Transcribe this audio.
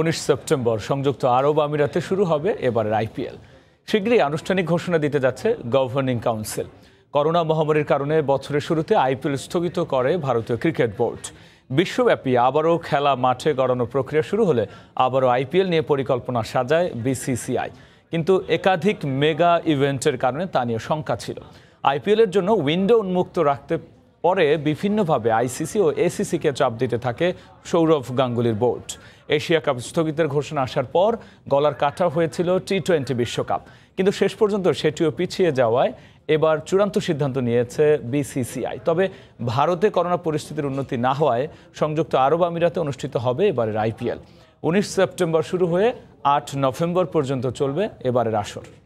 19 September সংযুক্ত আরব আমিরাতে শুরু হবে এবারের আইপিএল। শীঘ্রই আনুষ্ঠানিক ঘোষণা দিতে যাচ্ছে গভর্নিং কাউন্সিল। করোনা মহামারীর কারণে বছরের শুরুতে আইপিএল স্থগিত করে ভারতীয় ক্রিকেট বোর্ড। বিশ্বব্যাপী আবারও খেলা মাঠে গড়ানোর প্রক্রিয়া শুরু হলে আবারও আইপিএল নিয়ে পরিকল্পনা সাজায় বিসিসিআই। কিন্তু একাধিক মেগা ইভেন্টের কারণে তা নিয়ে শঙ্কা ছিল। আইপিএলের জন্য উইন্ডো উন্মুক্ত রাখতে পরে বিভিন্নভাবে আইসিসি ও এসিসিকে চাপ দিতে থাকে সৌরভ গাঙ্গুলির বোর্ড। এশিয়া কাপ স্থগিতের ঘোষণা আসার পর গলার কাটা হয়েছিল টি-20 বিশ্বকাপ, কিন্তু শেষ পর্যন্ত সেটিও পিছিয়ে যাওয়ায় এবার চূড়ান্ত সিদ্ধান্ত নিয়েছে বিসিসিআই। তবে ভারতে করোনা পরিস্থিতির উন্নতি না হওয়ায় সংযুক্ত আরব আমিরাতে অনুষ্ঠিত হবে এবারের আইপিএল। 19 সেপ্টেম্বর শুরু হয়ে 8 নভেম্বর পর্যন্ত চলবে এবারের আসর।